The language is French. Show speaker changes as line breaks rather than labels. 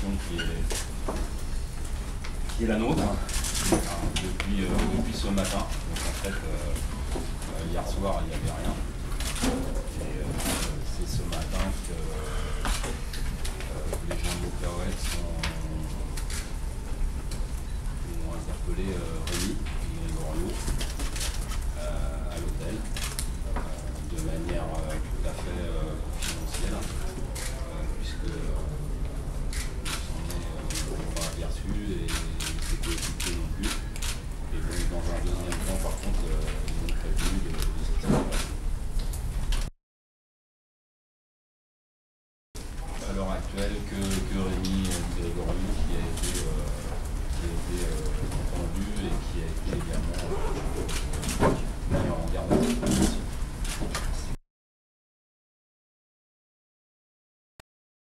situation qui est la nôtre depuis ce matin. Donc en fait, hier soir, il n'y avait rien. Et c'est ce matin que les gens de l'Opérouette ont interpellé Rémi Goriot à l'hôtel de manière tout à fait confidentielle, puisque on l'a aperçu et ses coéquipiers non plus. Et donc dans un deuxième temps, par contre, ils ont prévenu de ce qui s'est passé. À l'heure actuelle, que